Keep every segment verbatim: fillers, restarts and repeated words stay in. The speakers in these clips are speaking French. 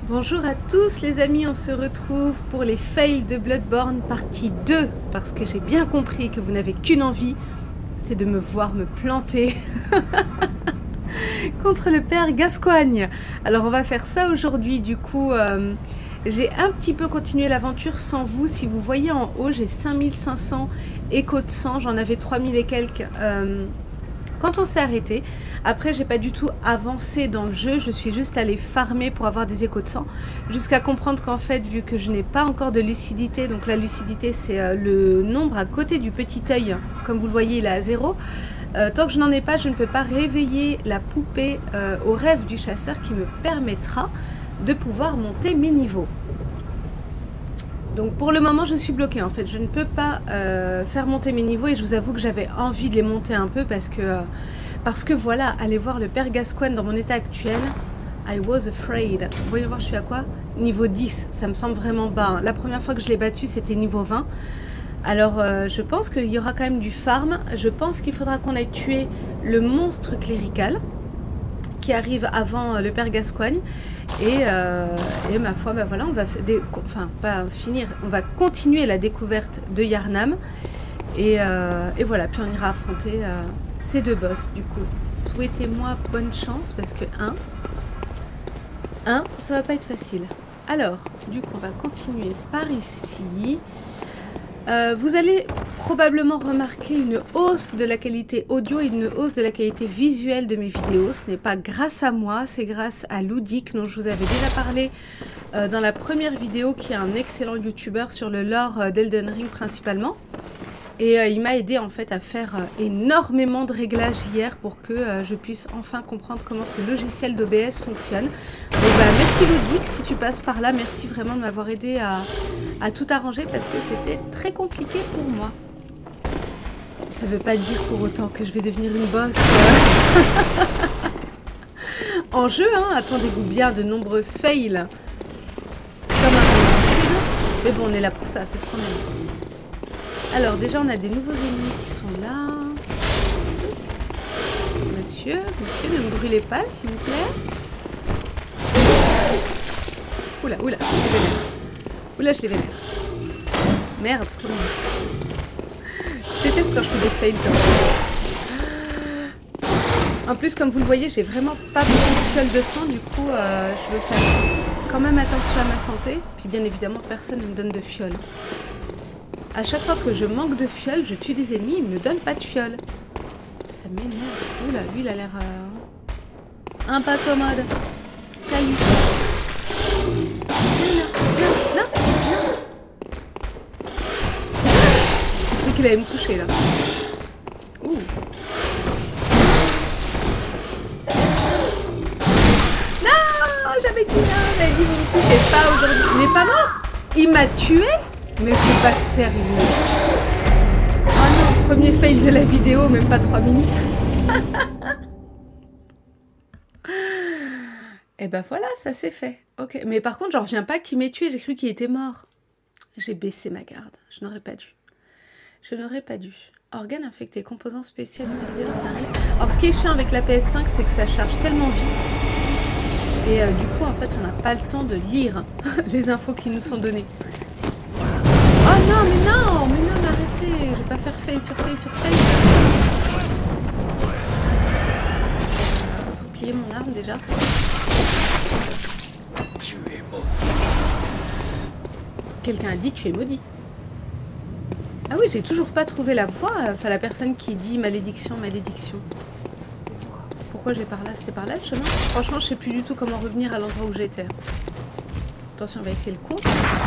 Bonjour à tous les amis, on se retrouve pour les fails de Bloodborne partie deux, parce que j'ai bien compris que vous n'avez qu'une envie, c'est de me voir me planter contre le père Gascoigne. Alors on va faire ça aujourd'hui, du coup euh, j'ai un petit peu continué l'aventure sans vous. Si vous voyez en haut, j'ai cinq mille cinq cents échos de sang, j'en avais trois mille et quelques euh, quand on s'est arrêté. Après, j'ai pas du tout avancé dans le jeu, je suis juste allée farmer pour avoir des échos de sang, jusqu'à comprendre qu'en fait, vu que je n'ai pas encore de lucidité, donc la lucidité c'est euh, le nombre à côté du petit œil, comme vous le voyez il est à zéro, euh, tant que je n'en ai pas, je ne peux pas réveiller la poupée euh, au rêve du chasseur qui me permettra de pouvoir monter mes niveaux. Donc pour le moment je suis bloquée en fait, je ne peux pas euh, faire monter mes niveaux et je vous avoue que j'avais envie de les monter un peu parce que, euh, parce que voilà, aller voir le père Gascoigne dans mon état actuel, I was afraid. Voyons voir je suis à quoi? Niveau dix, ça me semble vraiment bas. Hein. La première fois que je l'ai battu c'était niveau vingt. Alors euh, je pense qu'il y aura quand même du farm, je pense qu'il faudra qu'on aille tuer le monstre clérical qui arrive avant le père Gascoigne et, euh, et ma foi, bah voilà, on va des, enfin pas finir, on va continuer la découverte de Yharnam et, euh, et voilà, puis on ira affronter euh, ces deux boss du coup. Souhaitez-moi bonne chance parce que un, un, ça va pas être facile. Alors, du coup, on va continuer par ici. Euh, vous allez probablement remarquer une hausse de la qualité audio et une hausse de la qualité visuelle de mes vidéos. Ce n'est pas grâce à moi, c'est grâce à Ludic dont je vous avais déjà parlé euh, dans la première vidéo, qui est un excellent youtubeur sur le lore euh, d'Elden Ring principalement. Et euh, il m'a aidé en fait à faire euh, énormément de réglages hier pour que euh, je puisse enfin comprendre comment ce logiciel d'O B S fonctionne. Donc bah, merci Ludic, si tu passes par là, merci vraiment de m'avoir aidé à, à tout arranger parce que c'était très compliqué pour moi. Ça veut pas dire pour autant que je vais devenir une boss euh... en jeu, hein, attendez-vous bien de nombreux fails comme un. Mais bon, on est là pour ça, c'est ce qu'on aime. Alors déjà on a des nouveaux ennemis qui sont là. Monsieur, monsieur, ne me brûlez pas s'il vous plaît. Oula, oula, je les vénère. Oula, je les vénère. Merde, trop long. Je déteste quand je fais des fails comme ça. En plus, comme vous le voyez, j'ai vraiment pas beaucoup de fioles de sang, du coup euh, je veux faire quand même attention à ma santé. Puis bien évidemment, personne ne me donne de fioles. À chaque fois que je manque de fioles, je tue des ennemis, ils ne me donnent pas de fioles. Ça m'énerve. Oula, lui il a l'air euh... un pas commode. Salut. Non, non, non, non. J'ai cru qu'il allait me toucher là. Ouh. Non, j'avais dit non, mais dit vous ne touchez pas aujourd'hui. Il n'est pas mort. Il m'a tué. Mais c'est pas sérieux. Oh non, premier fail de la vidéo, même pas trois minutes. Et ben voilà, ça c'est fait. Ok, mais par contre, j'en reviens pas qu'il m'ait tué, j'ai cru qu'il était mort. J'ai baissé ma garde, je n'aurais pas dû. Je n'aurais pas dû. Organes infectés, composants spéciaux utilisés lors d'un rite. Alors ce qui est chiant avec la P S cinq, c'est que ça charge tellement vite. Et euh, du coup, en fait, on n'a pas le temps de lire les infos qui nous sont données. Oh non, mais non, mais non, mais arrêtez, je vais pas faire fail sur fail sur fail. Euh, replier mon arme déjà. Tu es maudit. Quelqu'un a dit tu es maudit. Ah oui, j'ai toujours pas trouvé la voix, enfin la personne qui dit malédiction, malédiction. Pourquoi j'ai par là? C'était par là le chemin? Franchement, je sais plus du tout comment revenir à l'endroit où j'étais. Attention, on va essayer le coup.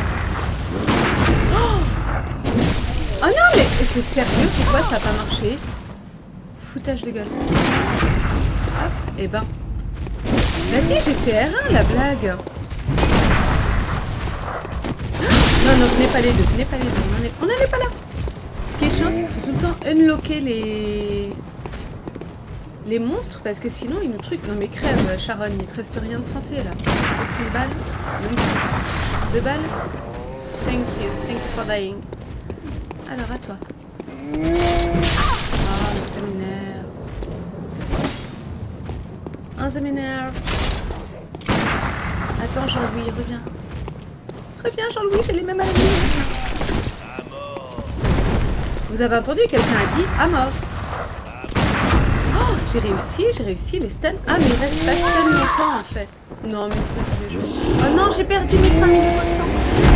Oh, oh non, mais c'est sérieux? Pourquoi ça n'a pas marché? Foutage de gueule. Hop, et ben. Bah si, j'ai fait R un, la blague. Non, non, venez pas les deux, venez pas les deux. On n'en est, est pas là. Ce qui est chiant, c'est qu'il faut tout le temps unlocker les... les monstres, parce que sinon, ils nous truquent. Non mais crève, Sharon, il te reste rien de santé, là. Est-ce qu'une balle? Deux balles? Thank you, thank you for dying. Alors à toi. Ah, mais ça m'énerve. Ah, ça m'énerve. Attends, Jean-Louis, reviens. Reviens Jean-Louis, j'ai les mêmes amis. Vous avez entendu, quelqu'un a dit à mort. Oh, j'ai réussi, j'ai réussi les stuns. Ah, mais il reste pas stun longtemps en fait. Non, mais c'est vrai, je suis... Oh non, j'ai perdu mes cinq mille de sang.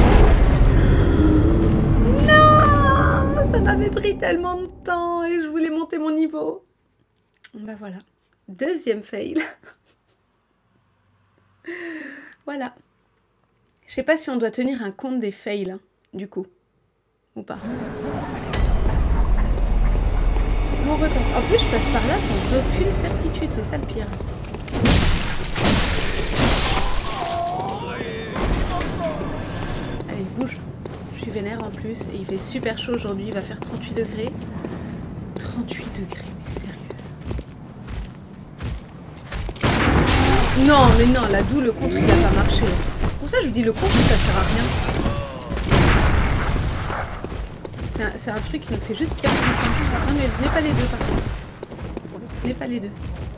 Non, ça m'avait pris tellement de temps et je voulais monter mon niveau. Bah voilà. Deuxième fail. Voilà. Je sais pas si on doit tenir un compte des fails, hein, du coup. Ou pas. Mon retour. En plus, je passe par là sans aucune certitude. C'est ça le pire. Allez, bouge. Je suis vénère en plus. Et il fait super chaud aujourd'hui. Il va faire trente-huit degrés. trente-huit degrés, mais sérieux. Non, mais non, là, d'où le contre, il n'a pas marché. Pour ça, je vous dis, le contre, ça sert à rien. C'est un, un truc qui nous fait juste perdre du temps. Non, mais venez pas les deux, par contre. Venez pas les deux.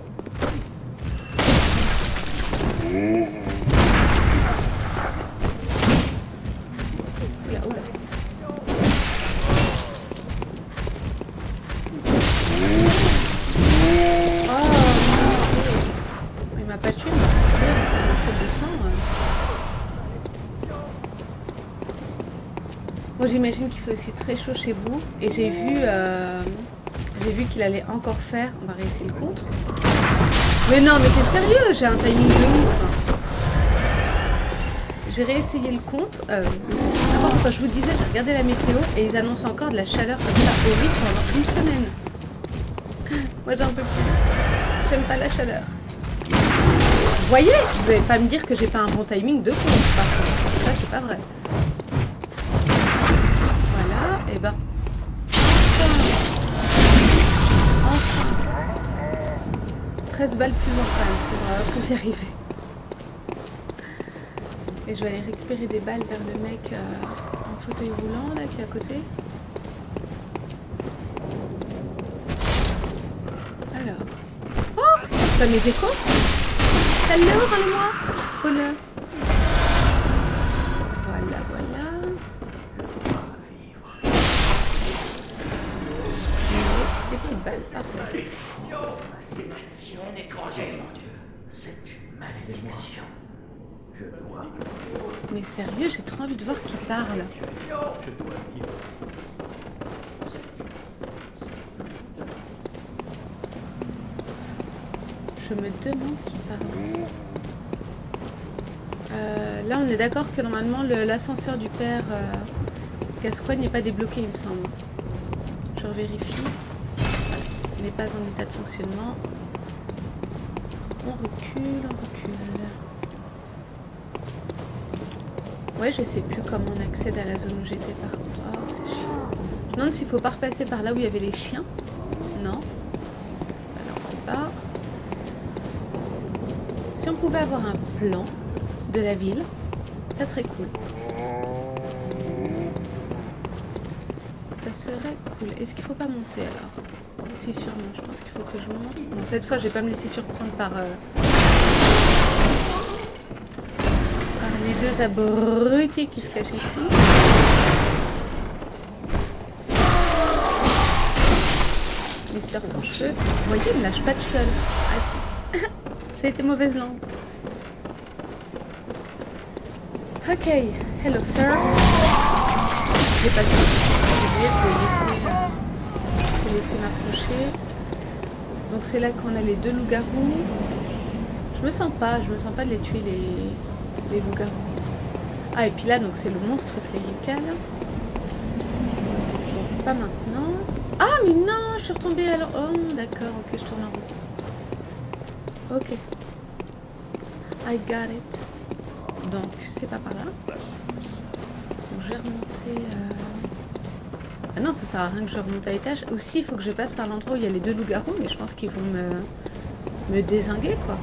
Oula, oula. Pas tué, mais il fait deux cents. Bon, j'imagine qu'il fait aussi très chaud chez vous. Et j'ai vu, euh, j'ai vu qu'il allait encore faire. On va réessayer le contre. Mais non, mais t'es sérieux? J'ai un timing de ouf. J'ai réessayé le compte. Euh, quand je vous disais, j'ai regardé la météo et ils annoncent encore de la chaleur comme ça horrible pendant une semaine. Moi, j'en peux plus. J'aime pas la chaleur. Vous voyez, vous n'allez pas me dire que j'ai pas un bon timing de compte, par contre. Ça, c'est pas vrai. Voilà, et ben. Enfin. treize balles plus loin quand même pour, euh, pour y arriver. Et je vais aller récupérer des balles vers le mec euh, en fauteuil roulant, là, qui est à côté. Alors. Oh, t'as mes échos? Salut, rends-le-moi. Voilà. Voilà, voilà. Des petites balles, parfait. C'est maldition étrangère, mon Dieu. C'est une malédiction. Je dois. Mais sérieux, j'ai trop envie de voir qui parle. Je dois vivre. Je me demande qui parle. Euh, là, on est d'accord que normalement l'ascenseur du père euh, Gascoigne n'est pas débloqué, il me semble. Je revérifie. Il n'est pas en état de fonctionnement. On recule, on recule. Ouais, je sais plus comment on accède à la zone où j'étais par contre. Oh, c'est chiant. Je me demande s'il faut pas repasser par là où il y avait les chiens. Non. Alors, on peut pas. Si on pouvait avoir un plan de la ville, ça serait cool. Ça serait cool. Est-ce qu'il faut pas monter alors? Si, sûrement. Je pense qu'il faut que je monte. Bon, cette fois, je vais pas me laisser surprendre par, euh... par les deux abrutis qui se cachent ici. Mister sans cheveux. Vous voyez, il me lâche pas de cheveux. Ah si. J'ai été mauvaise langue. Ok, hello sir. J'ai pas le temps. Je vais laisser, euh, je vais laisser m'approcher. Donc c'est là qu'on a les deux loups-garous. Je me sens pas, je me sens pas de les tuer les, les loups-garous. Ah et puis là donc c'est le monstre clérical. Donc pas maintenant. Ah mais non, je suis retombée alors. Oh d'accord, ok, je tourne en route. Ok. I got it. Donc, c'est pas par là. Donc, je vais remonter... Euh... Ah non, ça sert à rien que je remonte à l'étage. Aussi, il faut que je passe par l'endroit où il y a les deux loups-garous, mais je pense qu'ils vont me... me dézinguer, quoi.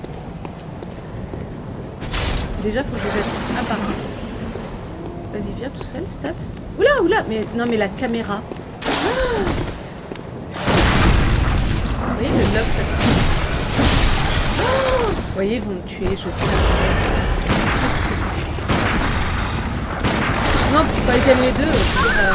Déjà, il faut que je les aide un par un. Vas-y, viens tout seul, Stops. Oula, oula, mais non, mais la caméra. Ah, vous voyez, le lock, ça se... Vous voyez, ils vont me tuer, je sais. Je sais. gagne les deux. Euh...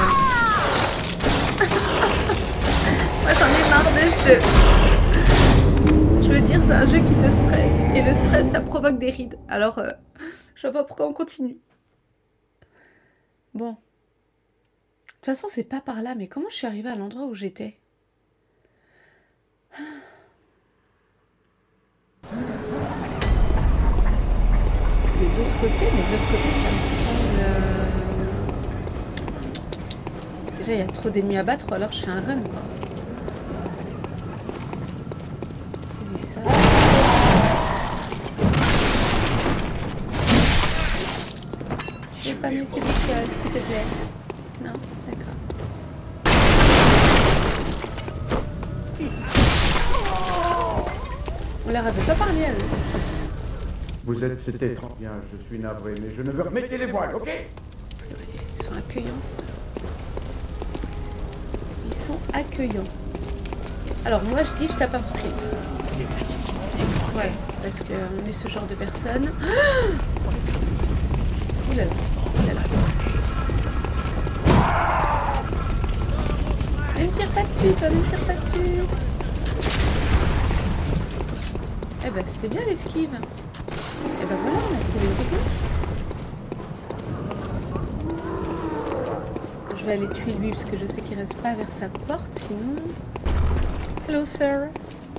Moi j'en ai marre de ce jeu. Je veux dire, c'est un jeu qui te stresse. Et le stress, ça provoque des rides. Alors, euh, je vois pas pourquoi on continue. Bon. De toute façon, c'est pas par là. Mais comment je suis arrivée à l'endroit où j'étais? De l'autre côté, mais de l'autre côté, ça me semble... Euh... Déjà, il y a trop d'ennemis à battre, ou alors je fais un run, quoi. Vas-y, ça... Je vais pas me laisser détruire, s'il te plaît. Non, d'accord. On leur avait pas parlé à eux. Vous êtes, c'était trop bien, je suis navré, mais je ne veux... Mettez les voiles, ok? Ils sont accueillants. Ils sont accueillants. Alors moi je dis je tape un sprint. Ouais, parce qu'on est ce genre de personne. Ouh là là, ouh là là. Ne me tire pas dessus, toi, ne me tire pas dessus. Eh ben c'était bien l'esquive. Et ben voilà, on a trouvé une technique. Je vais aller tuer lui parce que je sais qu'il reste pas vers sa porte, sinon... Hello, sir.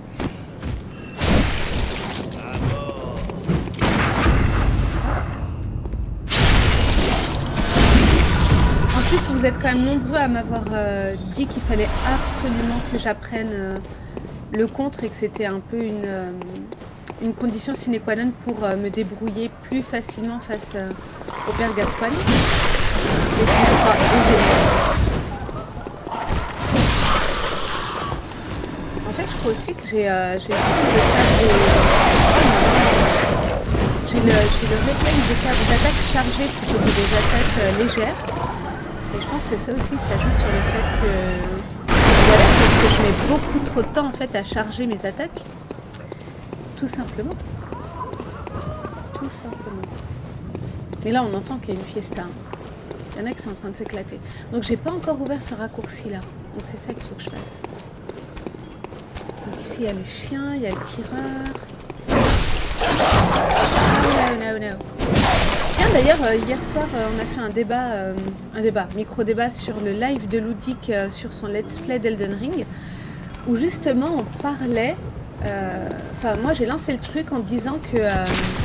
En plus, vous êtes quand même nombreux à m'avoir euh, dit qu'il fallait absolument que j'apprenne euh, le contre et que c'était un peu une... Euh, une condition sine qua non pour euh, me débrouiller plus facilement face euh, au père Gascoigne. Et puis, enfin, en fait, je crois aussi que j'ai euh, le, le réflexe de faire des attaques chargées plutôt que des attaques euh, légères. Et je pense que ça aussi, ça joue sur le fait que... Voilà, parce que je mets beaucoup trop de temps en fait à charger mes attaques. Tout simplement. Tout simplement. Mais là, on entend qu'il y a une fiesta. Il y en a qui sont en train de s'éclater. Donc, j'ai pas encore ouvert ce raccourci-là. Donc, c'est ça qu'il faut que je fasse. Donc, ici, il y a les chiens, il y a le tireur. Oh, no, no, no. Tiens, d'ailleurs, euh, hier soir, euh, on a fait un débat, euh, un débat, micro-débat sur le live de Ludic euh, sur son let's play d'Elden Ring, où justement, on parlait... Enfin, euh, moi j'ai lancé le truc en disant que... Euh,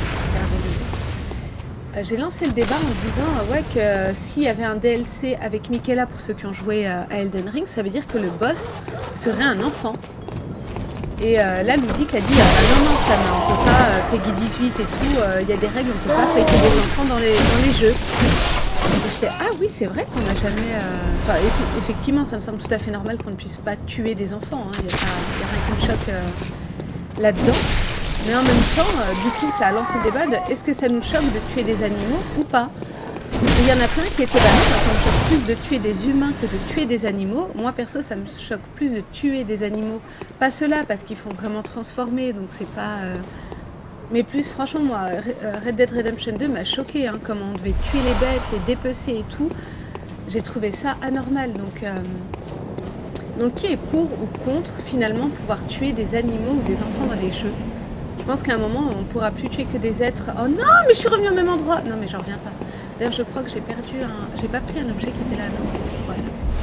euh, j'ai lancé le débat en disant euh, ouais, que euh, s'il y avait un D L C avec Michaela pour ceux qui ont joué euh, à Elden Ring, ça veut dire que le boss serait un enfant. Et euh, là, Ludic a dit ah, non, non, ça, on peut pas, euh, Peggy dix-huit et tout, il euh, y a des règles, on peut pas fighter des enfants dans les, dans les jeux. Et j'étais ah oui, c'est vrai qu'on n'a jamais. Euh... Enfin, eff effectivement, ça me semble tout à fait normal qu'on ne puisse pas tuer des enfants. Il hein. n'y a, a rien qui me choque. Euh... là-dedans, mais en même temps, euh, du coup, ça a lancé le débat de est-ce que ça nous choque de tuer des animaux ou pas? Il y en a plein qui étaient bah non, ça me choque plus de tuer des humains que de tuer des animaux. Moi, perso, ça me choque plus de tuer des animaux. Pas ceux-là, parce qu'ils font vraiment transformer, donc c'est pas... Euh... Mais plus, franchement, moi, Red Dead Redemption deux m'a choqué, hein, comment on devait tuer les bêtes, les dépecer et tout. J'ai trouvé ça anormal, donc... Euh... Donc qui est pour ou contre finalement pouvoir tuer des animaux ou des enfants dans les jeux? Je pense qu'à un moment on ne pourra plus tuer que des êtres. Oh non, mais je suis revenue au même endroit. Non mais j'en reviens pas. D'ailleurs je crois que j'ai perdu un... J'ai pas pris un objet qui était là, non. Voilà.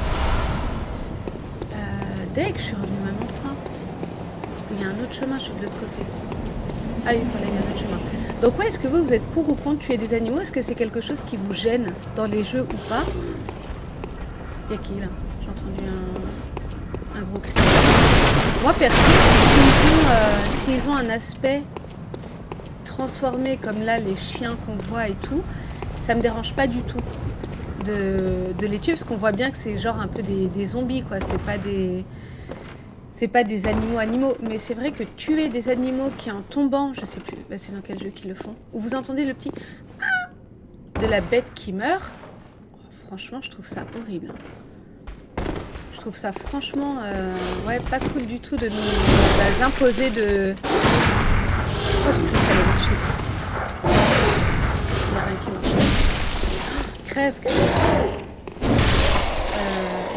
Euh, dès que je suis revenue au même endroit. Il y a un autre chemin, je suis de l'autre côté. Ah oui, voilà, il y a un autre chemin. Donc ouais, est-ce que vous, vous êtes pour ou contre tuer des animaux? Est-ce que c'est quelque chose qui vous gêne dans les jeux ou pas? Il y a qui là? J'ai entendu un... un gros cri. Moi perso, s'ils ont, euh, s'ils ont un aspect transformé comme là les chiens qu'on voit et tout, ça me dérange pas du tout de, de les tuer parce qu'on voit bien que c'est genre un peu des, des zombies quoi, c'est pas des c'est pas des animaux animaux, mais c'est vrai que tuer des animaux qui en tombant, je sais plus, bah c'est dans quel jeu qu'ils le font, où vous entendez le petit de la bête qui meurt, oh, franchement je trouve ça horrible. Je trouve ça franchement euh, ouais, pas cool du tout de nous bah, imposer de... Pourquoi j'ai cru que ça allait marcher? Il n'y a rien qui marche. Oh, crève, crève.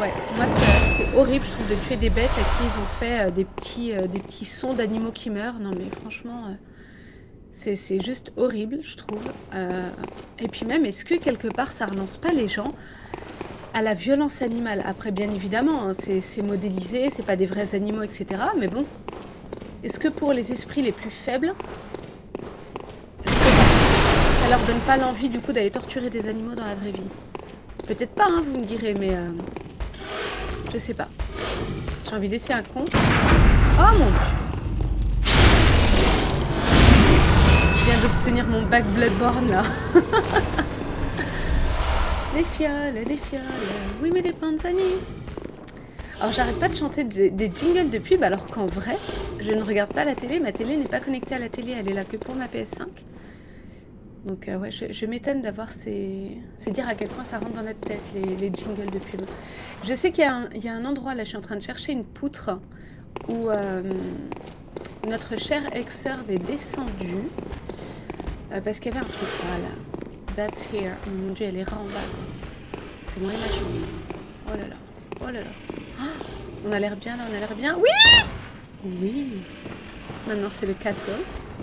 Ouais, moi c'est horrible, je trouve, de tuer des bêtes à qui ils ont fait euh, des, petits, euh, des petits sons d'animaux qui meurent. Non mais franchement, euh, c'est juste horrible, je trouve. Euh, et puis même, est-ce que quelque part ça relance pas les gens à la violence animale? Après, bien évidemment, hein, c'est modélisé, c'est pas des vrais animaux, et cetera. Mais bon, est-ce que pour les esprits les plus faibles, je sais pas, ça leur donne pas l'envie du coup d'aller torturer des animaux dans la vraie vie? Peut-être pas, hein, vous me direz, mais euh, je sais pas. J'ai envie d'essayer un con. Oh mon dieu! Je viens d'obtenir mon bac Bloodborne là. Des fioles, des fioles, oui mais des panzani. Alors j'arrête pas de chanter des, des jingles de pub alors qu'en vrai, je ne regarde pas la télé, ma télé n'est pas connectée à la télé, elle est là que pour ma P S cinq. Donc euh, ouais, je, je m'étonne d'avoir ces... C'est dire à quel point ça rentre dans notre tête, les, les jingles de pub. Je sais qu'il y, y a un endroit, là je suis en train de chercher une poutre où euh, notre chère ex-serve est descendue euh, parce qu'il y avait un truc, voilà. That's here. Oh, mon dieu, elle est rare en bas, quoi. C'est moi et ma chance. Oh là là. Oh là là. Oh, on a l'air bien, là, on a l'air bien. Oui! Oui. Maintenant, c'est le catwalk.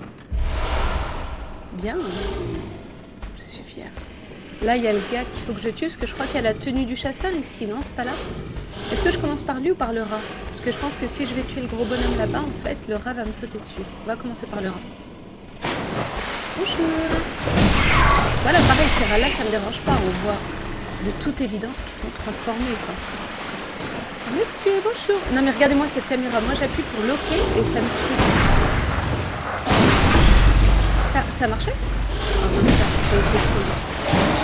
Bien. Je suis fière. Là, il y a le gars qu'il faut que je tue, parce que je crois qu'il y a la tenue du chasseur ici, non? C'est pas là? Est-ce que je commence par lui ou par le rat? Parce que je pense que si je vais tuer le gros bonhomme là-bas, en fait, le rat va me sauter dessus. On va commencer par le rat. Bonjour. Voilà, pareil, ces rats-là, ça me dérange pas. On voit de toute évidence qu'ils sont transformés, quoi. Oh, monsieur, bonjour. Non, mais regardez-moi cette caméra. Moi, j'appuie pour loquer et ça me tue. Ça, ça marchait? Ah, non, ça, ça a été trop vite.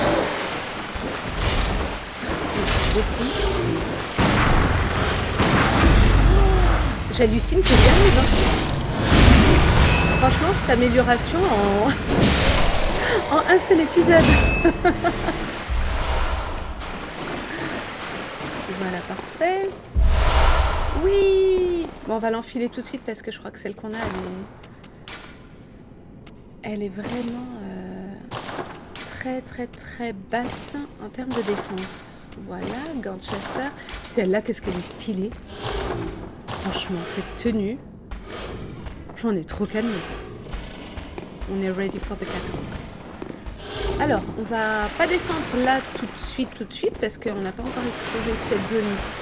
Oh, j'hallucine que j'y arrive. Hein. Franchement, cette amélioration en... en un seul épisode. Voilà, parfait. Oui. Bon, on va l'enfiler tout de suite parce que je crois que celle qu'on a, elle est, elle est vraiment euh, très, très, très basse en termes de défense. Voilà, gants de chasseur. Puis celle-là, qu'est-ce qu'elle est stylée. Franchement, cette tenue, j'en ai trop calmé. On est ready for the catwalk. Alors, on va pas descendre là tout de suite, tout de suite, parce qu'on n'a pas encore exploré cette zone ici.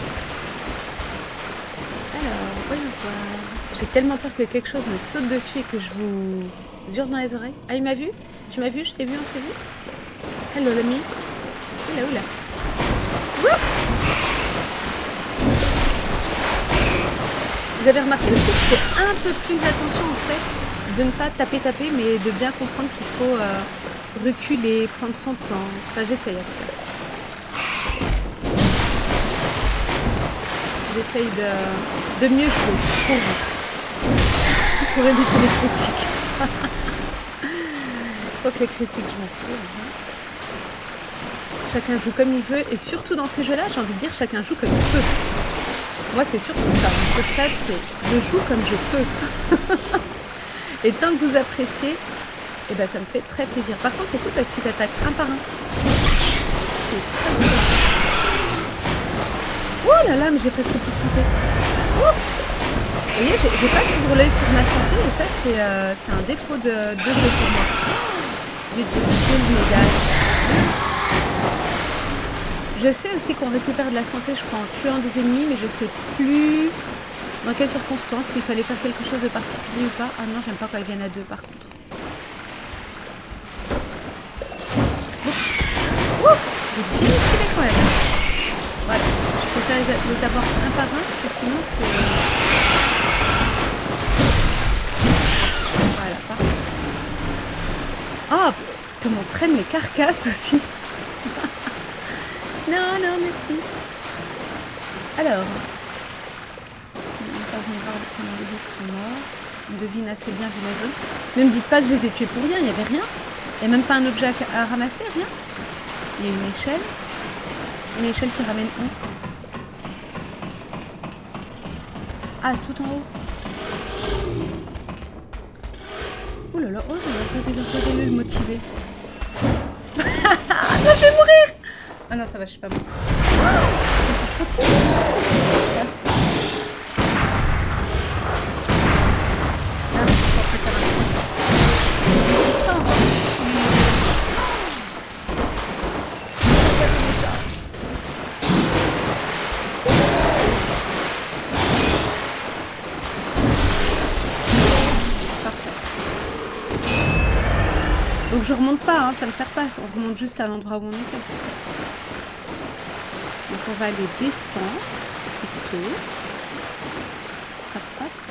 Alors, voyons voir. J'ai tellement peur que quelque chose me saute dessus et que je vous hurle dans les oreilles. Ah, il m'a vu? Tu m'as vu? Je t'ai vu? On s'est vu? Hello, l'ami. Oula, oula. Wouh! Vous avez remarqué aussi que je fais un peu plus attention, en fait, de ne pas taper, taper, mais de bien comprendre qu'il faut... Euh, reculer, prendre son temps. Enfin, j'essaye en tout cas. J'essaye de, de mieux jouer pour vous. Pour éviter les critiques. Faut que les critiques, je m'en fous. Hein. Chacun joue comme il veut. Et surtout dans ces jeux-là, j'ai envie de dire chacun joue comme il peut. Moi, c'est surtout ça. Ce stade, c'est je joue comme je peux. Et tant que vous appréciez, et eh ben ça me fait très plaisir. Par contre, c'est cool parce qu'ils attaquent un par un. C'est très sympa. Oh là là, mais j'ai presque plus de santé. Oh, vous voyez, j'ai pas toujours l'œil sur ma santé et ça, c'est euh, un défaut de, de jeu pour moi. J'ai just killed me, guys. Je sais aussi qu'on récupère de la santé, je crois, en tuant des ennemis, mais je sais plus dans quelles circonstances, s'il fallait faire quelque chose de particulier ou pas. Ah non, j'aime pas quand ils viennent à deux par contre. J'ai bien esquivé quand même. Voilà, je préfère les, les avoir un par un parce que sinon c'est... Voilà, parfait. Oh, comme on traîne les carcasses aussi. Non, non, merci. Alors, on n'a pas besoin de voir comment les autres sont morts. On devine assez bien vu la zone. Ne me dites pas que je les ai tués pour rien, il n'y avait rien. Il n'y a même pas un objet à, à ramasser, rien. Il y a une échelle. Une échelle qui ramène où? Ah, tout en haut. Oh là là, oh là là, regardez-le, regardez-le le motivé. Ah non, je vais mourir! Ah non, ça va, je suis pas morte. Oh, continue. Ça, c'est... Ah, je pensais faire un truc. Je sais pas encore. Donc je remonte pas, hein, ça me sert pas, on remonte juste à l'endroit où on était. Donc on va aller descendre plutôt. Hop,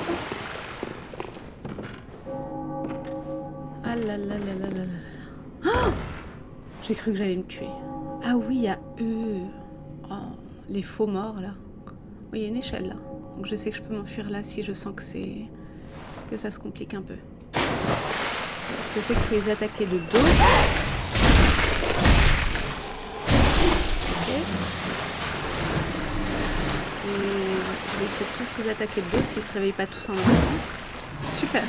hop. Ah là là là là là là. Oh, j'ai cru que j'allais me tuer. Ah oui, il y a eux. Oh, les faux morts là. Oui, il y a une échelle là. Donc je sais que je peux m'enfuir là si je sens que c'est que ça se complique un peu. Je sais qu'il faut les attaquer de dos. Ok. Et je vais essayer de tous les attaquer de dos s'ils ne se réveillent pas tous en même temps. Super.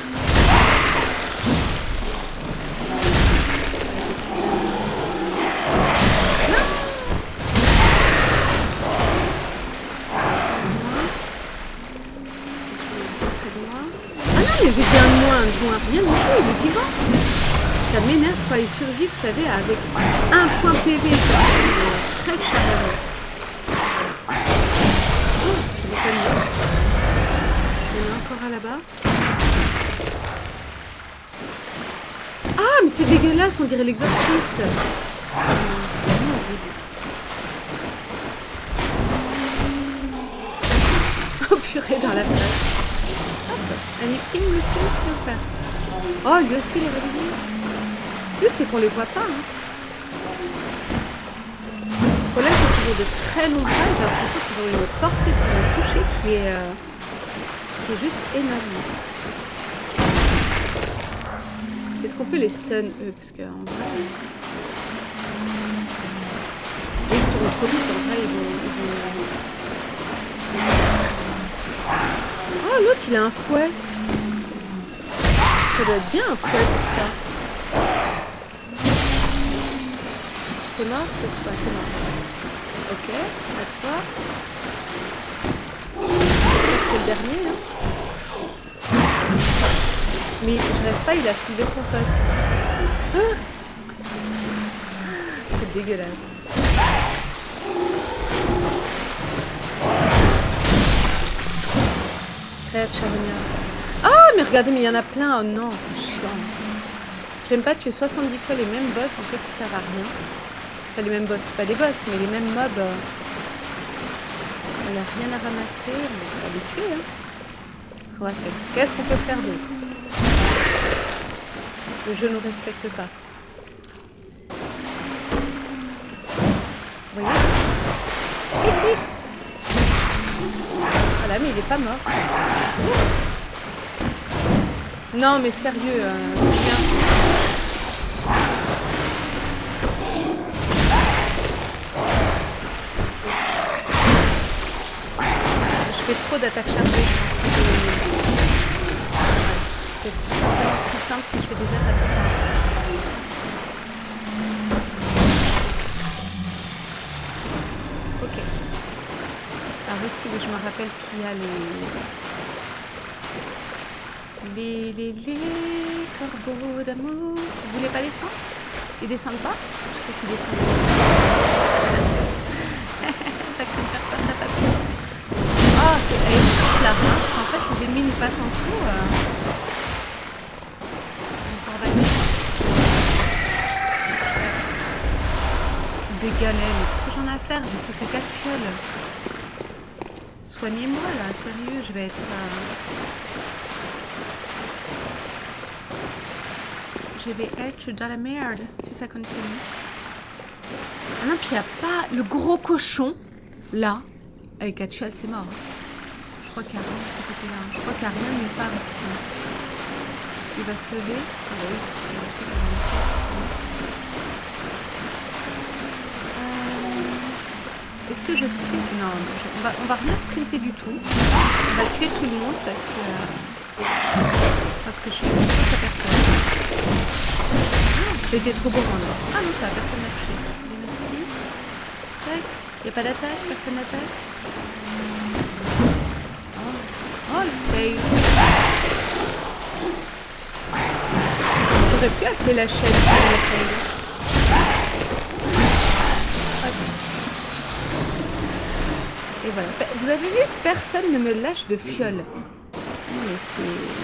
Mais j'ai bien moins, moins rien du tout, il est vivant. Ça m'énerve quand ils survivent, vous savez, avec un point P V. Très chaleureux. Oh, c'est des familles. Il y en a encore un là-bas. Ah, mais c'est dégueulasse, on dirait l'exorciste. C'est vraiment horrible. Oh purée, dans la place. Un lifting, monsieur, c'est offert. Oh, lui aussi, il est réveillé. Le plus, c'est qu'on les voit pas. Hein. Le problème, c'est qu'ils ont de très longs bras. J'ai l'impression qu'ils ont une portée pour me toucher qui est, euh, qui est juste énorme. Est-ce qu'on peut les stun, eux? Parce qu'en vrai... Ils se tournent trop vite, en vrai, ils vont... Ils vont... Oh, l'autre, il a un fouet. Ça doit être bien un fouet pour ça. T'es mort cette fois, t'es mort. Ok, à toi. C'est le dernier, là. Mais je rêve pas, il a soulevé son pote. Ah, c'est dégueulasse. Crève, charognard. Ah, mais regardez, mais il y en a plein. Oh non, c'est chiant. J'aime pas tuer soixante-dix fois les mêmes boss, en fait, qui servent à rien. Enfin, les mêmes boss, c'est pas des boss, mais les mêmes mobs. Euh... Il n'y a rien à ramasser, mais on va les tuer, hein. Ce qu'on va faire. Qu'est-ce qu'on peut faire d'autre? Le jeu ne nous respecte pas. Vous voyez? Voilà, mais il est pas mort. Non, mais sérieux, euh, viens. Je fais trop d'attaques chargées. C'est tout simplement plus simple si je fais des attaques simples. Ok. Alors ici, je me rappelle qu'il y a les... Les, les, les corbeaux d'amour. Vous voulez pas descendre? Ils descendent pas? Je crois qu'ils descendent. T'as cru me faire peur, t'as pas pu. Oh, c'est elle là, parce qu'en fait, les ennemis nous passent en dessous. Euh... Des galets, mais qu'est-ce que j'en ai à faire? J'ai plus que quatre fioles. Soignez-moi là, sérieux, je vais être... Euh... Je vais être dans la merde si ça continue. Ah non, puis il n'y a pas le gros cochon là. Avec quatre fioles, c'est mort. Je crois qu'il n'y a rien de ce côté-là. Je crois qu'il n'y a rien nulle part ici. Il va se lever. Ah oui, c'est un truc à ramasser, c'est bon. Est-ce que je sprint? Non, on va, on va rien sprinter du tout. On va tuer tout le monde parce que parce que je fais confiance à personne. J'ai été trop gourmand là. Ah non, ça va, personne n'a touché. Merci. Tac. Y'a pas d'attaque? Personne n'attaque? Oh. Oh le fail! J'aurais pu appeler la chaîne si on le fail. Et voilà. Vous avez vu? Personne ne me lâche de fiole. Mais c'est...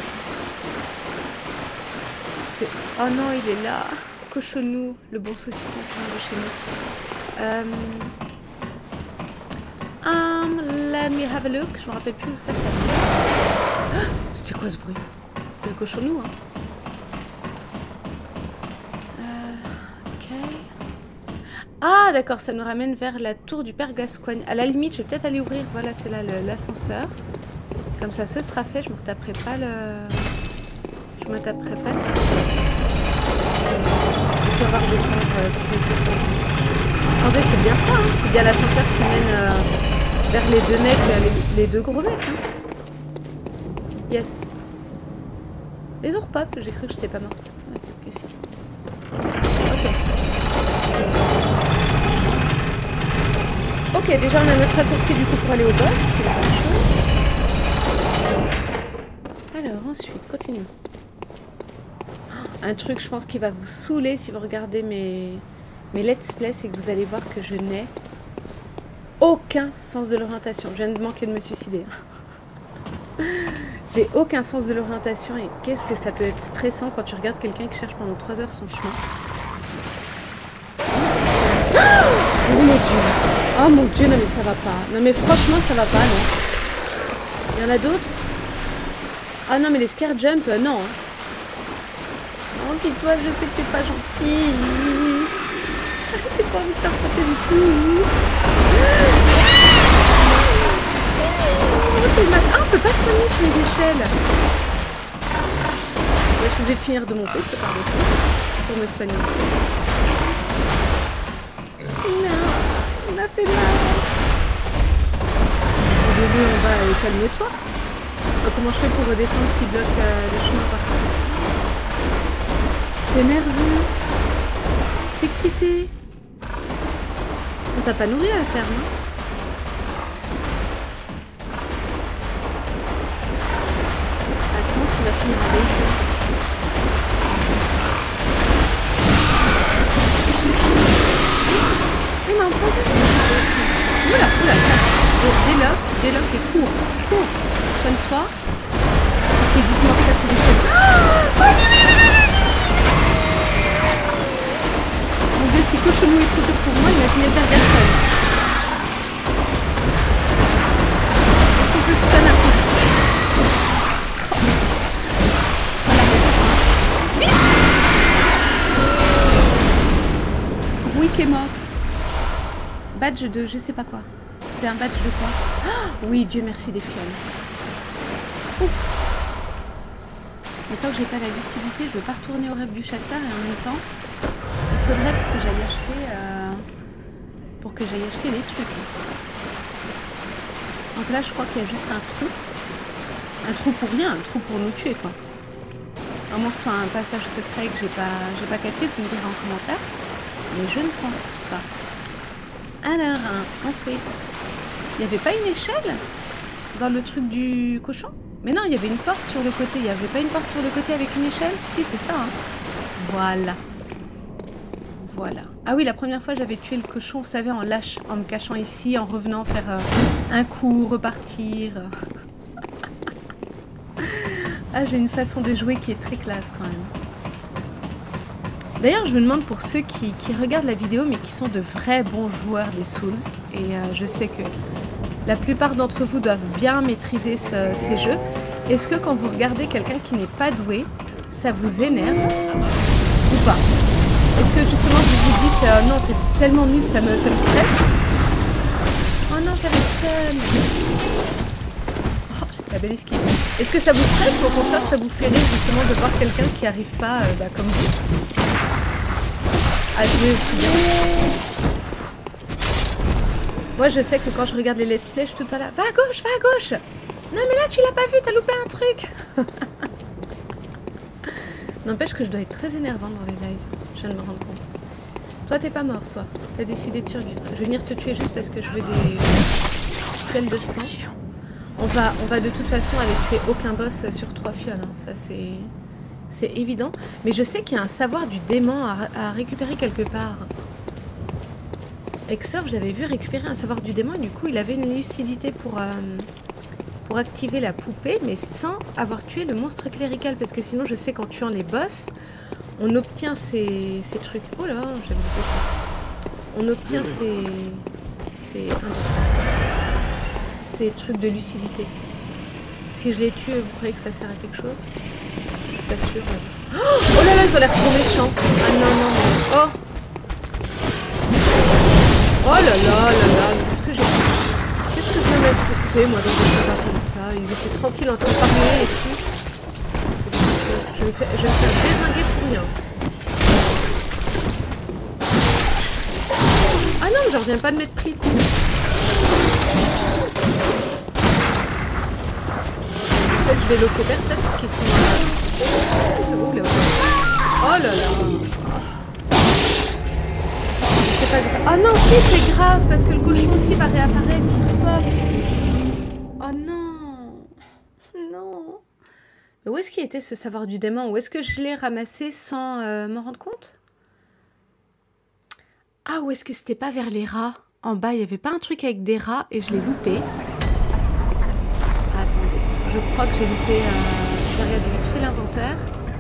c'est... Oh non, il est là. Cochonou, le bon saucisson qui vient de chez nous. Euh... Um, let me have a look. Je me rappelle plus où ça s'appelle. Ah, c'était quoi ce bruit? C'est le cochonou, hein. Euh, ok. Ah, d'accord, ça nous ramène vers la tour du Père Gascoigne. À la limite, je vais peut-être aller ouvrir. Voilà, c'est là l'ascenseur. Comme ça, ce sera fait. Je me retaperai pas le... Je me taperai pas de... On va redescendre euh, plus vite. Attendez, c'est bien ça, hein. C'est bien l'ascenseur qui mène euh, vers les deux mecs, les, les deux gros mecs. Hein. Yes. Les ours pop, j'ai cru que j'étais pas morte. Ouais, peut-être que si. Ok. Ok, déjà on a notre raccourci du coup pour aller au boss, c'est la bonne chose. Alors ensuite, continue. Un truc, je pense, qui va vous saouler si vous regardez mes, mes let's play, c'est que vous allez voir que je n'ai aucun sens de l'orientation. Je viens de manquer de me suicider. J'ai aucun sens de l'orientation et qu'est-ce que ça peut être stressant quand tu regardes quelqu'un qui cherche pendant trois heures son chemin. Oh mon dieu! Oh mon dieu, non mais ça va pas. Non mais franchement, ça va pas, non. Il y en a d'autres? Ah non mais les scare jump, euh, non. Hein. Oh, puis toi, je sais que t'es pas gentil. J'ai pas envie de t'affronter du tout. Ah, on peut pas soigner sur les échelles. Ouais, je suis obligée de finir de monter, je peux pas redescendre pour me soigner. Non, il m'a fait mal. Au début, on va euh, calme-toi. Comment je fais pour redescendre s'il bloque euh, le chemin par terre? J'étais nerveux. J'étais excitée. On t'a pas nourri à la ferme, hein? Attends, tu vas finir en véhicule. Mais non, pas ça. Oula, oula, ça. Déloc, déloc et cours. Cours. Soigne-toi. Ok, dites-moi que ça, c'est des choses. Oh, mon dieu, si Cochonou est trop dur pour moi, imaginez le Père Gascoigne. Est-ce qu'on peut stun un cochon? Vite! Rouille qui est mort. Badge de je sais pas quoi. C'est un badge de quoi? Oh, oui, Dieu merci des fioles. Ouf! Mais tant que j'ai pas la lucidité, je veux pas retourner au rêve du chasseur et en même temps, il faudrait que j'aille acheter euh, pour que j'aille acheter les trucs. Donc là, je crois qu'il y a juste un trou. Un trou pour rien, un trou pour nous tuer, quoi. À moins que ce soit un passage secret que j'ai pas, j'ai pas capté, vous me direz en commentaire. Mais je ne pense pas. Alors, hein, ensuite, il n'y avait pas une échelle dans le truc du cochon? Mais non, il y avait une porte sur le côté. Il n'y avait pas une porte sur le côté avec une échelle? Si, c'est ça. Hein. Voilà. Voilà. Ah oui, la première fois, j'avais tué le cochon, vous savez, en lâche, en me cachant ici, en revenant faire euh, un coup, repartir. Ah, j'ai une façon de jouer qui est très classe quand même. D'ailleurs, je me demande pour ceux qui, qui regardent la vidéo, mais qui sont de vrais bons joueurs des Souls, et euh, je sais que la plupart d'entre vous doivent bien maîtriser ce, ces jeux. Est-ce que quand vous regardez quelqu'un qui n'est pas doué, ça vous énerve ou pas? Est-ce que justement vous vous dites euh, non, t'es tellement nul, ça me, ça me stresse? Oh non, j'avais stun. Oh, j'ai la belle esquive. Est-ce que ça vous stresse ou au contraire ça vous fait rire justement de voir quelqu'un qui arrive pas euh, bah, comme vous à jouer aussi bien? Moi, je sais que quand je regarde les let's play, je suis tout le temps là. Va à gauche, va à gauche. Non, mais là, tu l'as pas vu, t'as loupé un truc. N'empêche que je dois être très énervante dans les lives. Je viens de me rendre compte. Toi, t'es pas mort, toi. T'as décidé de survivre. Je vais venir te tuer juste parce que je veux des fioles de sang. On va, on va de toute façon aller tuer aucun boss sur trois fioles. Hein. Ça, c'est... C'est évident. Mais je sais qu'il y a un savoir du démon à, à récupérer quelque part. Exor, je l'avais vu récupérer un savoir du démon et du coup, il avait une lucidité pour... Euh, pour activer la poupée, mais sans avoir tué le monstre clérical. Parce que sinon, je sais qu'en tuant les boss, on obtient ces, ces trucs... Oh là, j'aime beaucoup ça. On obtient ces... Ces, ces trucs de lucidité. Si je les tue, vous croyez que ça sert à quelque chose? Je suis pas sûre. Mais... Oh là là, ils ont l'air trop méchants. Ah non, non, non. Oh Oh là là là là. Qu'est-ce que j'ai... Qu'est-ce que je viens m'incruster, moi, dans des choses comme ça? Ils étaient tranquilles en train de parler et tout. Je vais, faire, je vais me faire dézinguer pour rien. Ah non, je reviens pas de m'être pris le coup. En fait, je vais loquer personne parce qu'ils sont... Oh là là. Oh là là. C'est pas grave. Ah non, si, c'est grave parce que le cochon aussi va réapparaître. Oh non. Non. Mais où est-ce qu'il était ce savoir du démon? Où est-ce que je l'ai ramassé sans euh, m'en rendre compte? Ah, où est-ce que c'était pas vers les rats? En bas, il n'y avait pas un truc avec des rats et je l'ai loupé. Ah, attendez, je crois que j'ai loupé... Euh... Je vais regarder vite fait l'inventaire.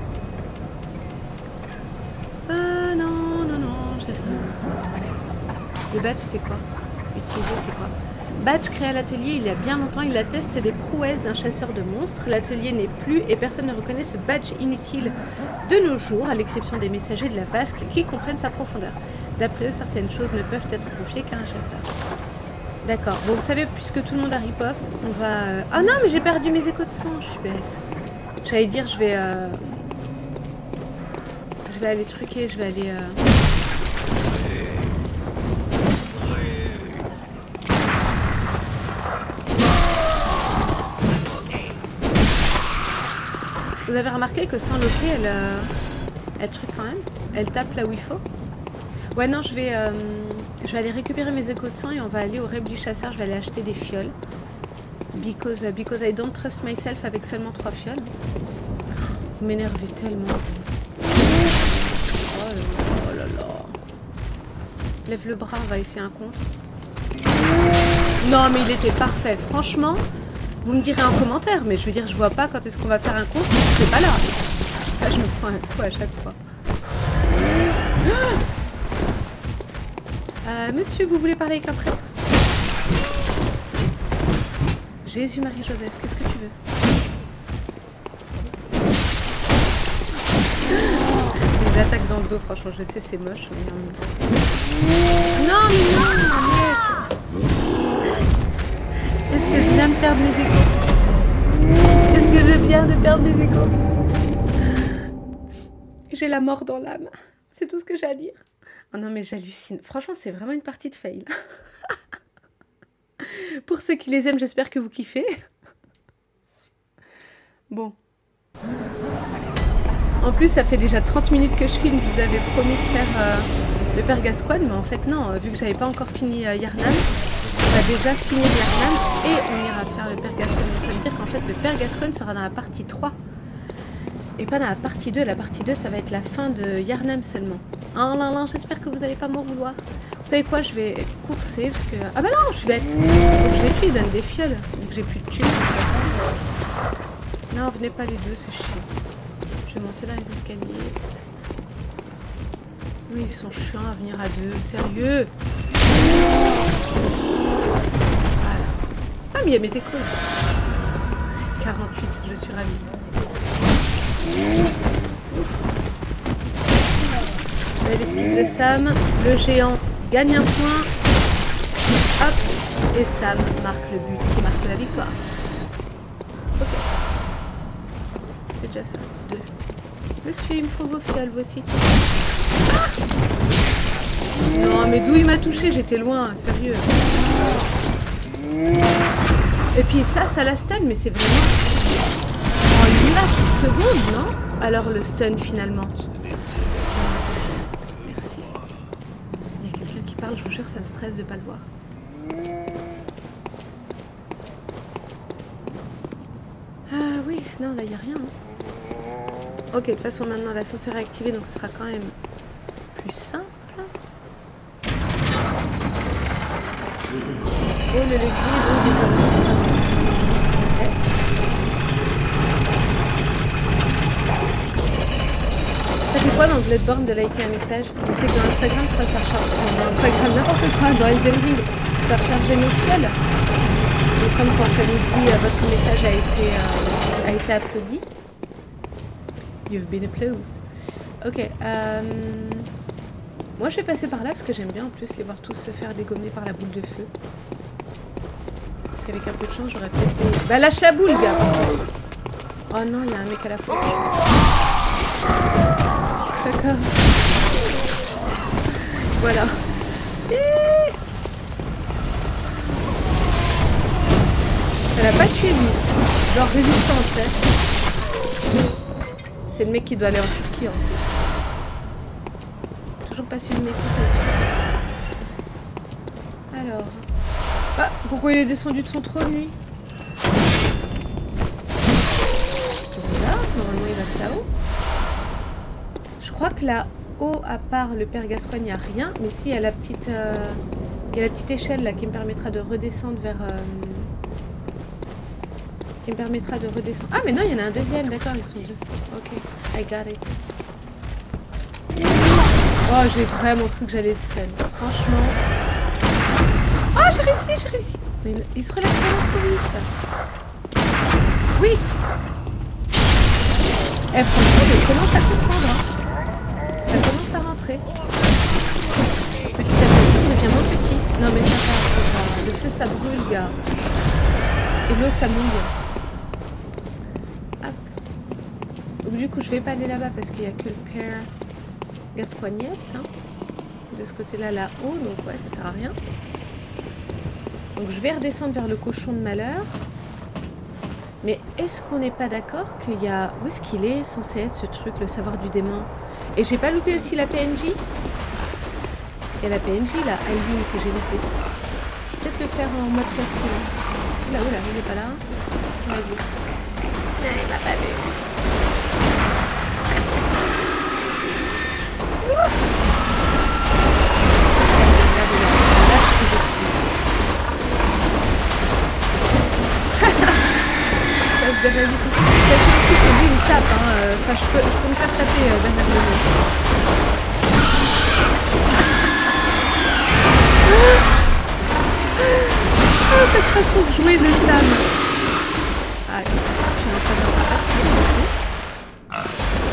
Euh, non, non, non, j'ai rien. Le badge, c'est quoi? Utiliser, c'est quoi? Badge créé à l'atelier il y a bien longtemps, il atteste des prouesses d'un chasseur de monstres. L'atelier n'est plus et personne ne reconnaît ce badge inutile de nos jours, à l'exception des messagers de la vasque qui comprennent sa profondeur. D'après eux, certaines choses ne peuvent être confiées qu'à un chasseur. D'accord. Bon, vous savez, puisque tout le monde a rip-hop, on va... Ah non, mais j'ai perdu mes échos de sang, je suis bête. J'allais dire, je vais... Euh... Je vais aller truquer, je vais aller... Euh... Vous avez remarqué que sans loquer, elle, euh, elle truc quand même. Elle tape là où il faut. Ouais, non, je vais, euh, je vais aller récupérer mes échos de sang et on va aller au rep du chasseur. Je vais aller acheter des fioles. Because, uh, because I don't trust myself avec seulement trois fioles. Vous m'énervez tellement. Oh là là, oh là là. Lève le bras, on va essayer un contre. Non, mais il était parfait. Franchement... Vous me direz en commentaire, mais je veux dire, je vois pas quand est-ce qu'on va faire un contre, c'est pas là. Là, je me prends un coup à chaque fois. Euh, monsieur, vous voulez parler avec un prêtre? Jésus, Marie, Joseph, qu'est-ce que tu veux? Les attaques dans le dos, franchement, je sais, c'est moche, mais en même temps... Non, mais non, mec. Est-ce que je viens de perdre mes échos? Est-ce que je viens de perdre mes échos? J'ai la mort dans l'âme. C'est tout ce que j'ai à dire. Oh non, mais j'hallucine. Franchement, c'est vraiment une partie de fail. Pour ceux qui les aiment, j'espère que vous kiffez. Bon. En plus, ça fait déjà trente minutes que je filme. Je vous avais promis de faire euh, le Père Gascoigne, mais en fait, non. Vu que j'avais pas encore fini euh, Yharnam, on va déjà finir Yharnam et on ira faire le Père Gascoigne. Donc ça veut dire qu'en fait le Père Gascoigne sera dans la partie trois et pas dans la partie deux. La partie deux, ça va être la fin de Yharnam seulement. Oh là là, j'espère que vous n'allez pas m'en vouloir. Vous savez quoi, je vais courser parce que... Ah bah non, je suis bête. Faut que je les tue, ils donnent des fioles. Donc j'ai plus de thunes de toute façon. Non, venez pas les deux, c'est chiant. Je vais monter dans les escaliers. Oui, ils sont chiants à venir à deux, sérieux. Voilà. Ah, mais il y a mes échos. quarante-huit, je suis ravie. L'esquive de Sam. Le géant gagne un point. Hop. Et Sam marque le but qui marque la victoire. Ok. C'est déjà ça. Deux. Monsieur, il me faut vos fioles, vous aussi. Ah non, mais d'où il m'a touché? J'étais loin, sérieux. Et puis ça, ça la stun, mais c'est vraiment... en une masse de secondes, non? Alors le stun, finalement. Merci. parle, je vous jure, ça me stresse de pas le voir. Ah oui, non, là, il n'y a rien. Hein. Ok, de toute façon, maintenant, l'ascenseur est activé, donc ce sera quand même plus simple. Oh, le levier, donc, des hommes monstres. Okay. Ça fait quoi dans Bloodborne de liker un message? Je sais que dans Instagram, je crois ça recharge. Dans Instagram, n'importe quoi, dans Elden Ring, ça recharge nos fioles. Il me semble quand ça nous dit euh, votre message a été, euh, a été applaudi. You've been applauded. Ok. Euh... Moi, je vais passer par là parce que j'aime bien en plus les voir tous se faire dégommer par la boule de feu. Avec un peu de chance, j'aurais peut-être des... Bah, lâche la boule, gars! Oh non, il y a un mec à la fourche. Fuck off. Voilà. Elle a pas tué lui. Genre résistance, hein. C'est le mec qui doit aller en Turquie en plus. Toujours pas su le mec qui s'est tué. Alors. Ah, pourquoi il est descendu de son trône lui? C'est bizarre, normalement il reste là-haut. Je crois que là-haut, à part le père Gascoigne, il n'y a rien. Mais si, il y a la petite, euh, il y a la petite échelle là qui me permettra de redescendre vers... Euh, qui me permettra de redescendre... Ah mais non, il y en a un deuxième, d'accord, ils sont deux. Ok, I got it. Oh, j'ai vraiment cru que j'allais le stun. Franchement... Ah, j'ai réussi, j'ai réussi. Mais il se relève vraiment trop vite. Oui. Eh, franchement, je commence à comprendre. Hein. Ça commence à rentrer. Petit à petit, il devient moins petit. Non, mais ça va, ça va. Le feu, ça brûle, gars. Et l'eau, ça mouille. Hop. Donc, du coup, je vais pas aller là-bas parce qu'il n'y a que le père Gascoignette. Hein. De ce côté-là, là-haut. Donc, ouais, ça sert à rien. Donc je vais redescendre vers le cochon de malheur. Mais est-ce qu'on n'est pas d'accord qu'il y a... Où est-ce qu'il est censé être ce truc, le savoir du démon? Et j'ai pas loupé aussi la P N J? Il y a la P N J là, Aileen, que j'ai loupé. Je vais peut-être le faire en mode facile. Oula, oula, il n'est pas là. Qu'est-ce qu'il m'a vu? Non, il m'a pas vu. Lâche que je suis. De rien du tout. Sachez aussi que lui il tape, hein. Enfin, je peux, je peux me faire taper euh, derrière le nez. Ah, cette façon de jouer de Sam. Ah, je ne représente pas personne non plus.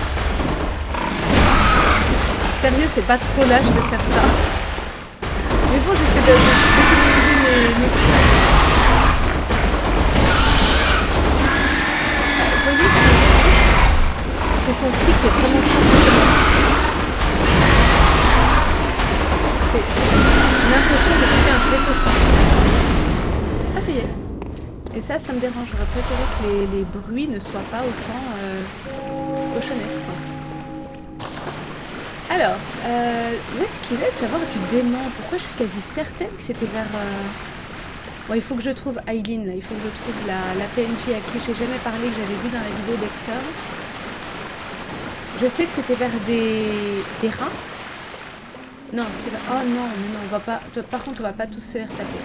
Sérieux, c'est pas trop lâche de faire ça. Mais bon, j'essaie de d'économiser mes, mes frais. C'est son cri qui est vraiment très C'est l'impression de tuer un vrai cochon. Ah, ça y est. Et ça, ça me dérange. J'aurais préféré que les, les bruits ne soient pas autant euh, cochonnesques. Alors, euh, où est-ce qu'il est, savoir du démon? Pourquoi je suis quasi certaine que c'était vers... Euh... Bon, il faut que je trouve Aileen, là. Il faut que je trouve la, la P N J à qui j'ai jamais parlé, que j'avais vu dans la vidéo d'Exor. Je sais que c'était vers des, des rats. Non, c'est là. Oh non, mais non, on va pas. Par contre, on va pas tous se les retaper.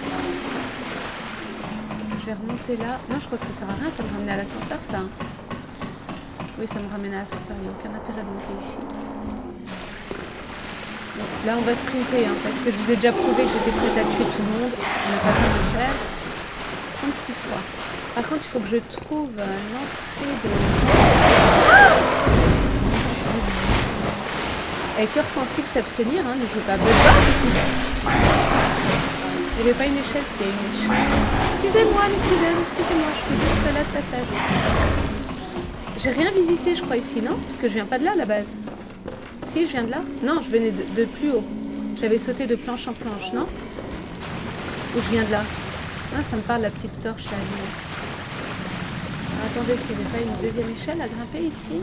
Je vais remonter là. Non, je crois que ça sert à rien, ça me ramène à l'ascenseur, ça. Oui, ça me ramène à l'ascenseur, il n'y a aucun intérêt de monter ici. Donc, là, on va sprinter, hein, parce que je vous ai déjà prouvé que j'étais prête à tuer tout le monde. On n'a pas besoin de le faire. trente-six fois. Par contre, il faut que je trouve l'entrée de... Ah! Avec cœur sensible s'abstenir, hein, ne joue pas Bloodborne. Il n'y avait pas une échelle, s'il y a une échelle. Excusez-moi, messieurs, dames, excusez-moi, je suis juste là de passage. J'ai rien visité, je crois, ici, non? Parce que je viens pas de là, à la base. Si, je viens de là? Non, je venais de, de plus haut. J'avais sauté de planche en planche, non? Ou je viens de là? Ah, ça me parle, la petite torche, là. Alors, attendez, est-ce qu'il n'y avait pas une deuxième échelle à grimper, ici?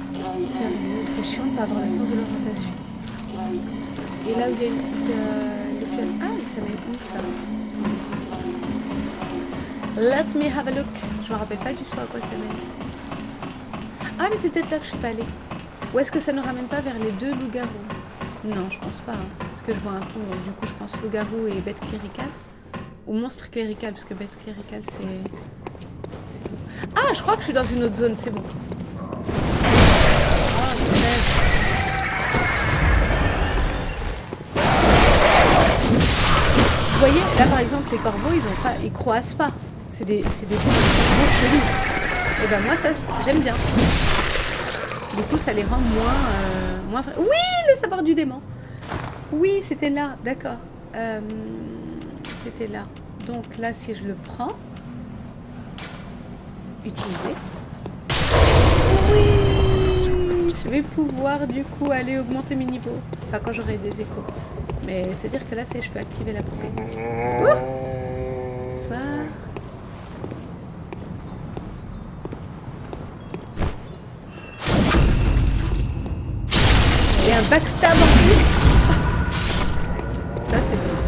C'est chiant de ne pas avoir le sens de l'orientation. Et là où il y a une petite, euh, fiole. Ah, mais ça mène où ça? Let me have a look. Je me rappelle pas du tout à quoi ça mène. Ah, mais c'est peut-être là que je suis pas allée. Ou est-ce que ça ne ramène pas vers les deux loups-garous? Non, je pense pas. Hein. Parce que je vois un pont, donc du coup je pense loup-garou et bête cléricale. Ou monstre clérical, parce que bête cléricale c'est... Ah, je crois que je suis dans une autre zone, c'est bon. Oh, vous voyez, là par exemple, les corbeaux, ils ont pas, ils croassent pas. C'est des, c'est des corbeaux chelous. Et ben moi, ça, j'aime bien. Du coup, ça les rend moins, euh, moins vrais. Oui, le savoir du démon. Oui, c'était là, d'accord. Euh, c'était là. Donc là, si je le prends, utiliser. Oui, je vais pouvoir du coup aller augmenter mes niveaux. Enfin, quand j'aurai des échos. Mais c'est dire que là, c'est je peux activer la poupée. Ouh, soir. Et un backstab en plus. Ça, c'est bon.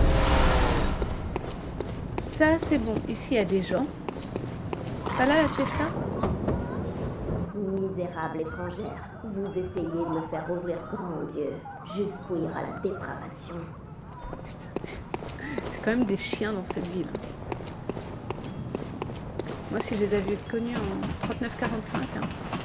Ça, c'est bon. Ici, il y a des gens. C'est pas là la fiesta? Misérable étrangère, vous essayez de me faire ouvrir grand Dieu, jusqu'où ira la dépravation. Putain. C'est quand même des chiens dans cette ville. Moi, si je les avais connus en trente-neuf quarante-cinq. Hein.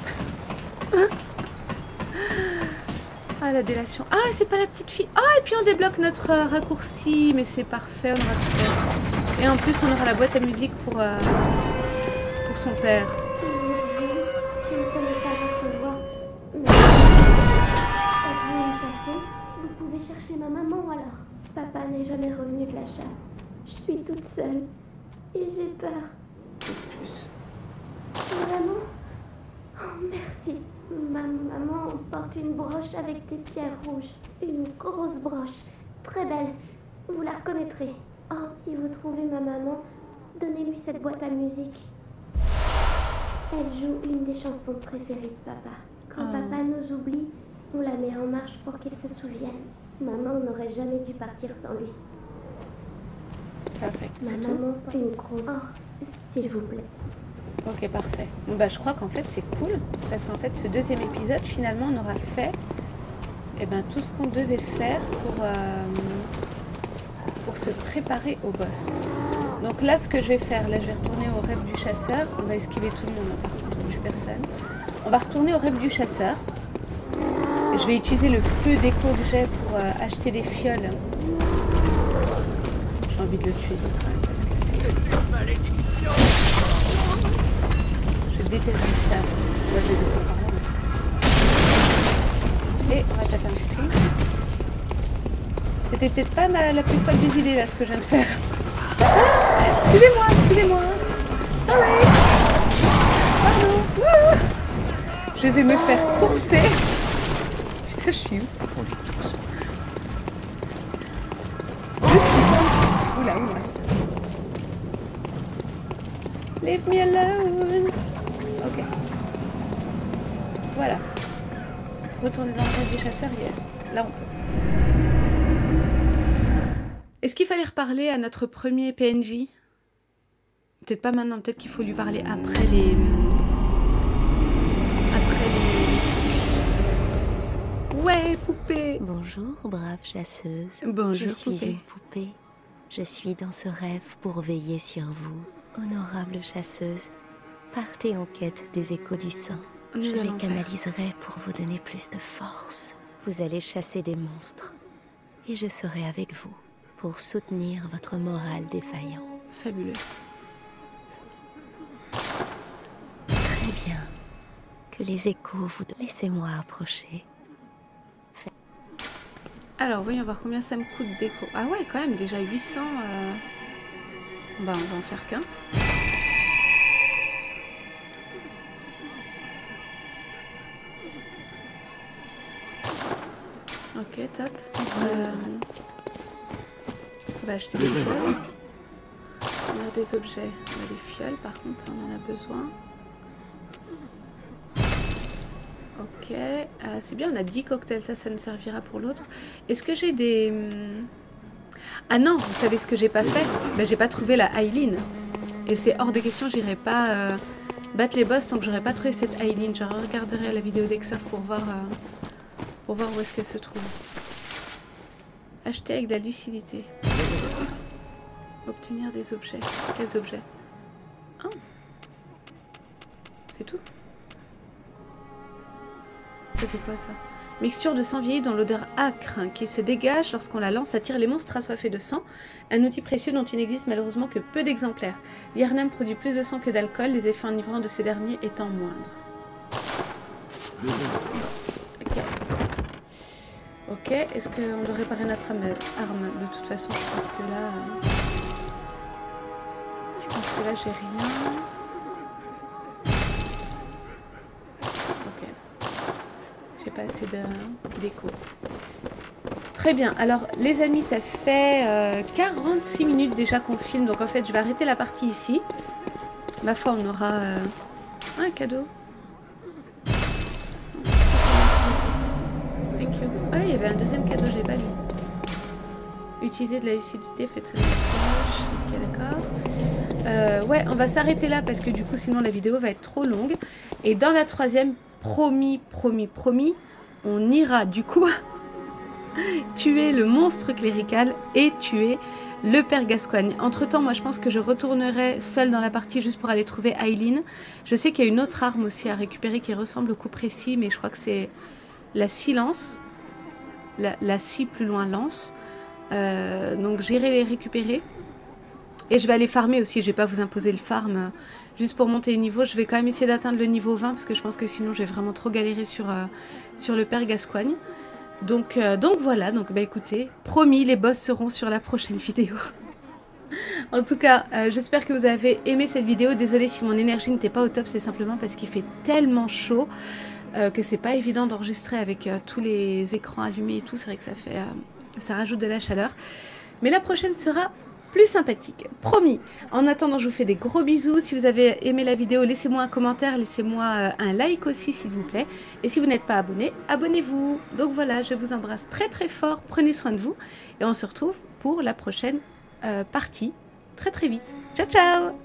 Ah, la délation. Ah, c'est pas la petite fille. Ah, et puis on débloque notre euh, raccourci. Mais c'est parfait, on aura tout fait. Et en plus, on aura la boîte à musique pour, euh, pour son père. Je ne connais pas votre voix, mais... Êtes-vous une chasseuse? Vous pouvez chercher ma maman alors. Papa n'est jamais revenu de la chasse. Je suis toute seule. Et j'ai peur. Qu'est-ce plus? Vraiment? Oh, merci. Ma maman porte une broche avec des pierres rouges. Une grosse broche. Très belle. Vous la reconnaîtrez. Oh, si vous trouvez ma maman, donnez-lui cette boîte à musique. Elle joue une des chansons préférées de papa. Quand Oh. papa nous oublie, on la met en marche pour qu'il se souvienne. Maman n'aurait jamais dû partir sans lui. Parfait. Ma C'est tout? maman porte une grosse... Oh, s'il vous plaît. Ok, parfait. Bon, bah, je crois qu'en fait, c'est cool. Parce qu'en fait, ce deuxième épisode, finalement, on aura fait eh ben, tout ce qu'on devait faire pour, euh, pour se préparer au boss. Donc là, ce que je vais faire, là, je vais retourner au rêve du chasseur. On va esquiver tout le monde, hein, par contre, donc je suis personne. On va retourner au rêve du chasseur. Je vais utiliser le peu d'écho que j'ai pour euh, acheter des fioles. J'ai envie de le tuer, donc, quand même, parce que c'est... Je déteste Gustave. Moi, je vais descendre par là. Et on va taper un sprint. C'était peut-être pas ma, la plus folle des idées, là, ce que je viens de faire. Ah, excusez-moi, excusez-moi. Sorry. Pardon. Wouh. Je vais me faire courser. Putain, je suis où? Je suis où? Oula, oula. Leave me alone. Ok. Voilà. Retourner dans le rêve du chasseur, yes. Là, on peut. Est-ce qu'il fallait reparler à notre premier P N J? Peut-être pas maintenant, peut-être qu'il faut lui parler après les... Après les... Ouais, poupée. Bonjour, brave chasseuse. Bonjour, Je suis poupée. une poupée. Je suis dans ce rêve pour veiller sur vous. Honorable chasseuse, partez en quête des échos du sang. Nous Je les allons faire. canaliserai pour vous donner plus de force. Vous allez chasser des monstres. Et je serai avec vous pour soutenir votre moral défaillant. Fabuleux. Très bien. Que les échos vous... Laissez-moi approcher. Alors, voyons voir combien ça me coûte d'écho. Ah ouais, quand même, déjà huit cents. Euh... Bah, on va en faire qu'un. Ok, top. Euh... On va acheter des fioles. On a des objets. On a des fioles, par contre, ça, on en a besoin. Ok, euh, c'est bien, on a dix cocktails, ça, ça nous servira pour l'autre. Est-ce que j'ai des... Ah non, vous savez ce que j'ai pas fait? Ben, j'ai pas trouvé la Aileen. Et c'est hors de question, j'irai pas euh, battre les boss tant que j'aurais pas trouvé cette Aileen. Je regarderai la vidéo d'Exurf pour voir euh, pour voir où est-ce qu'elle se trouve. Acheter avec de la lucidité. Obtenir des objets. Quels objets? Oh. C'est tout? Ça fait quoi ça? Mixture de sang vieilli dont l'odeur âcre qui se dégage lorsqu'on la lance attire les monstres assoiffés de sang. Un outil précieux dont il n'existe malheureusement que peu d'exemplaires. L'Yharnam produit plus de sang que d'alcool, les effets enivrants de ces derniers étant moindres. Ok. Ok, est-ce qu'on doit réparer notre arme? De toute façon, je pense que là... Euh... Je pense que là, j'ai rien. Ok. J'ai pas assez d'écho. Très bien. Alors, les amis, ça fait euh, quarante-six minutes déjà qu'on filme. Donc, en fait, je vais arrêter la partie ici. Ma foi, on aura euh, un cadeau. Thank you. Ah, il y avait un deuxième cadeau, je l'ai pas vu. Utiliser de la lucidité, faites sonner la cloche. Ok, d'accord. Euh, ouais, on va s'arrêter là parce que du coup, sinon la vidéo va être trop longue. Et dans la troisième, promis, promis, promis, on ira du coup tuer le monstre clérical et tuer le père Gascoigne. Entre temps, moi je pense que je retournerai seule dans la partie juste pour aller trouver Aileen. Je sais qu'il y a une autre arme aussi à récupérer qui ressemble au coup précis, mais je crois que c'est la silence. La, la scie plus loin lance. Euh, donc j'irai les récupérer. Et je vais aller farmer aussi, je vais pas vous imposer le farm euh, juste pour monter le niveau. Je vais quand même essayer d'atteindre le niveau vingt parce que je pense que sinon je vais vraiment trop galérer sur, euh, sur le père Gascoigne. Donc, euh, donc voilà, donc bah écoutez, promis, les boss seront sur la prochaine vidéo. En tout cas, euh, j'espère que vous avez aimé cette vidéo. Désolée si mon énergie n'était pas au top, c'est simplement parce qu'il fait tellement chaud euh, que c'est pas évident d'enregistrer avec euh, tous les écrans allumés et tout. C'est vrai que ça fait, euh, ça rajoute de la chaleur. Mais la prochaine sera plus sympathique, promis. En attendant, je vous fais des gros bisous. Si vous avez aimé la vidéo, laissez-moi un commentaire, laissez-moi un like aussi s'il vous plaît. Et si vous n'êtes pas abonné, abonnez-vous. Donc voilà, je vous embrasse très très fort, prenez soin de vous et on se retrouve pour la prochaine euh, partie très très vite. Ciao ciao!